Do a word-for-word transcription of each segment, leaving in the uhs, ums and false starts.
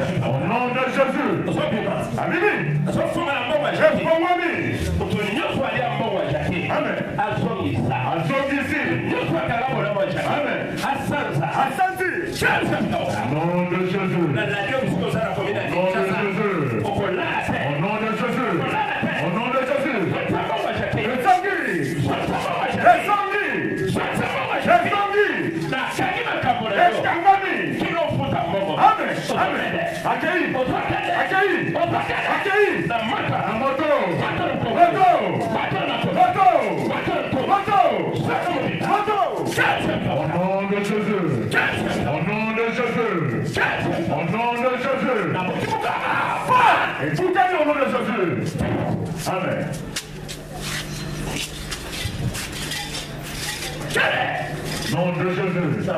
Au nom de Jésus. Amen. Amen. Asante. Au nom de Jésus. Au nom de Jésus. Au nom de Jésus. Au nom de Jésus. Le sanguis. Le sanguis. Le sanguis. Escangami. Amen. Amen. Accueilli. Accueilli. Accueilli. La moto. Moto. Moto. Moto. Moto. Au nom de Jésus. Au nom de Jésus. Au nom de Jésus. Et tout gagne au nom de Jésus. Amen. Nom de Jésus.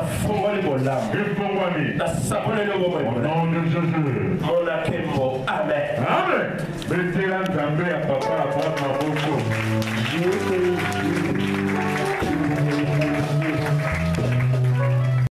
Au nom de Jésus. Amen. Amen. Mettez la jambe à papa à prendre ma bouche.